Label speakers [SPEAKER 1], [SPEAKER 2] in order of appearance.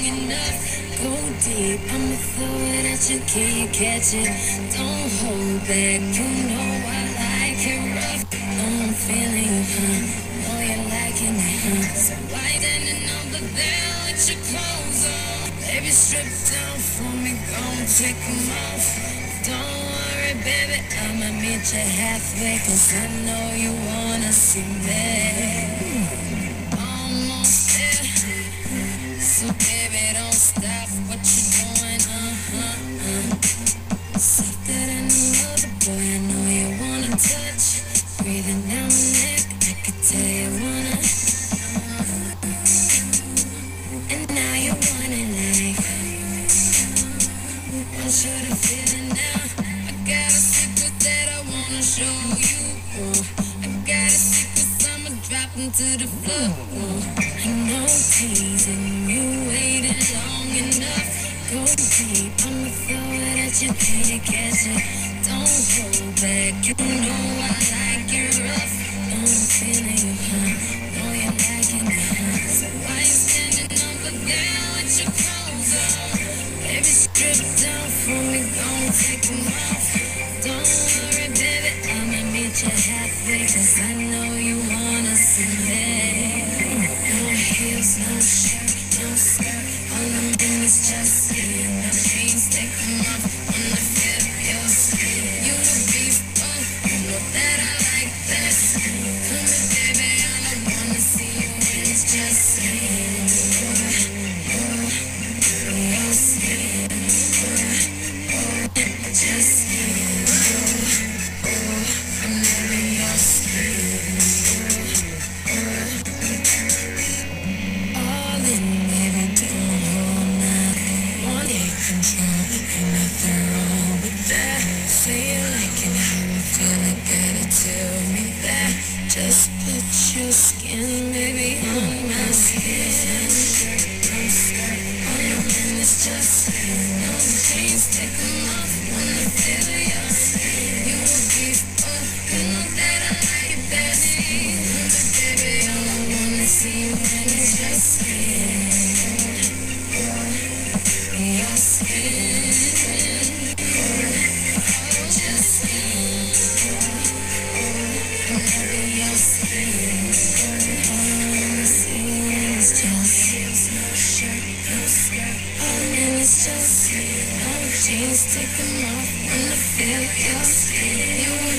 [SPEAKER 1] enough. Go deep, I'ma throw it at you, can you catch it? Don't hold back, you know I like it rough. I'm feeling you, know you're liking it, So why standing over there with your clothes on? Baby, strip down for me, gon' take 'em off. Don't worry, baby, I'ma meet you halfway, 'cause I know you wanna see me. Almost there, so baby, don't stop what you doing, Softer than another boy, I know you wanna touch. Breathing down my neck, I could tell you wanna. And now you want it like, want you to feel it now. I got a secret that I wanna show you. I got a secret, I'ma drop into the floor. I know teasing you waited long enough. Go deep, I'ma throw it at you, can you catch it? Don't hold back, you know I like it rough. I'm feeling you, know you're liking it, So why you standing over there with your clothes on? Baby, strip down for me, gon' take 'em off. Don't worry, baby, I'ma meet you halfway, 'cause I know you wanna see me. No heels, no shirt, no skirt, all I'm in is just skin. No jeans, take 'em off, wanna feel your skin. You the beef, you know that I like that. Come here, baby, all I wanna see you in is just skin. Your skin, just skin. I'm loving your skin. All in, baby, don't hold nothing. Want it control, ain't nothing wrong with that. Say you like it, how you feel, I gotta tell me that. Just put your skin, baby, on my skin. All I'm in is just skin. No jeans, take 'em off, wanna feel your skin. You a beef, you know that I like it best. Baby, all I wanna see you in is just skin. Your skin. Just skin. I'm loving your skin. All I wanna see you in is just skin. No shirt, no skirt, all I'm in is just skin. No jeans, take 'em off, wanna feel your skin. You